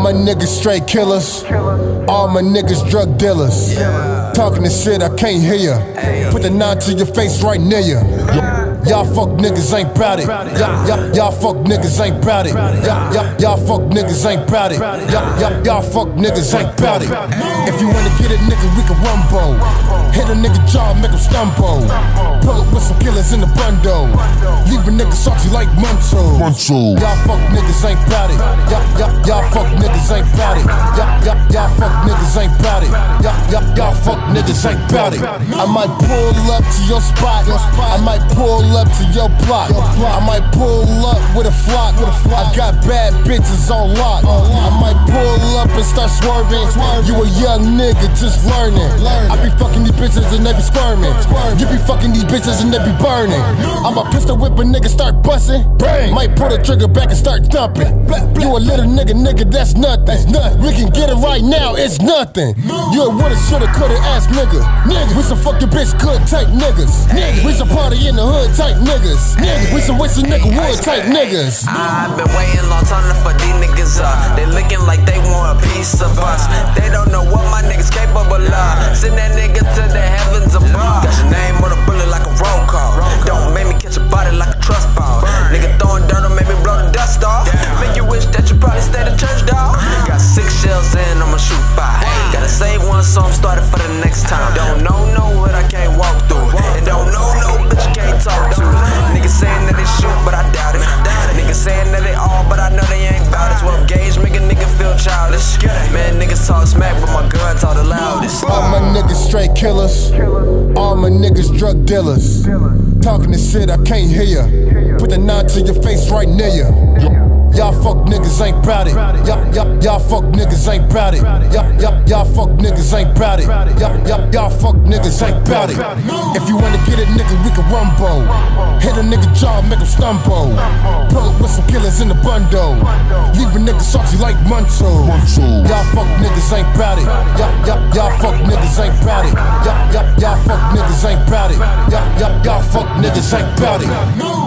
my niggas straight killers. All my niggas drug dealers. Talking this shit, I can't hear ya. Put the 9 to your face right near ya. Y'all fuck niggas ain't bout it. Y'all fuck niggas ain't bout it. Y'all fuck niggas ain't bout it. Y'all fuck niggas ain't bout it. If you wanna get a nigga, we can rumble. Hit a nigga jaw, make him stumble. Pull up with some killers in the bundle. Leave a nigga salty like Muncho. Y'all fuck niggas ain't bout it. Y'all fuck niggas ain't bout it. Y'all fuck niggas ain't bout it. Y'all fuck niggas ain't bout it. I might pull up to your spot. I might pull up to your block. I might pull up with a flock. I got bad bitches on lock. I might pull up and start swerving. You a young nigga just learning. I be fucking these bitches and they be squirming. You be fucking these bitches and they be burning. I'm a pistol whip a nigga start busting. Might pull the trigger back and start dumping. You a little nigga, that's nothing. We can get it right now, it's nothing. You a woulda, shoulda, coulda ass nigga. We some fuck your bitch good type niggas. We some party in the hood type niggas. We some wish a nigga wood type niggas. I've been waiting long time for these niggas up. They looking like they want a piece of us. They don't know what my niggas capable of. Send that nigga to the heavens above. Got your name on a bullet like a roll call. Don't make me catch a body like a trust fall. Nigga throwing dirt on make me blow the dust off. Make you wish that you probably stayed at church, dawg. Got 6 shells in, I'ma shoot 5. Gotta save one so I'm started for the next time. Don't know no hood I can't walk through. And don't know no bitch you can't talk to. Niggas saying that they shoot, but I doubt it. Niggas saying that they all, but I know they ain't bout it. 12 gauge make a nigga feel childish. Man, niggas talk smack, but my gun talk the loudest. All my niggas straight killers. All my niggas drug dealers. Talking this shit, I can't hear ya. Put the 9 to your face right near ya. Y'all fuck niggas ain't bout it. Y'all fuck niggas ain't bout it. Y'all fuck niggas ain't bout it. Y'all fuck niggas ain't bout it. If you wanna get a nigga, we can rumble. Hit a nigga jaw, make him stumble. Pull up with some killers in the bundle. Leave a nigga salty like Muncho. Y'all fuck niggas ain't bout it. Y'all fuck niggas ain't bout it. Y'all fuck niggas ain't bout it. Y'all fuck niggas ain't bout it.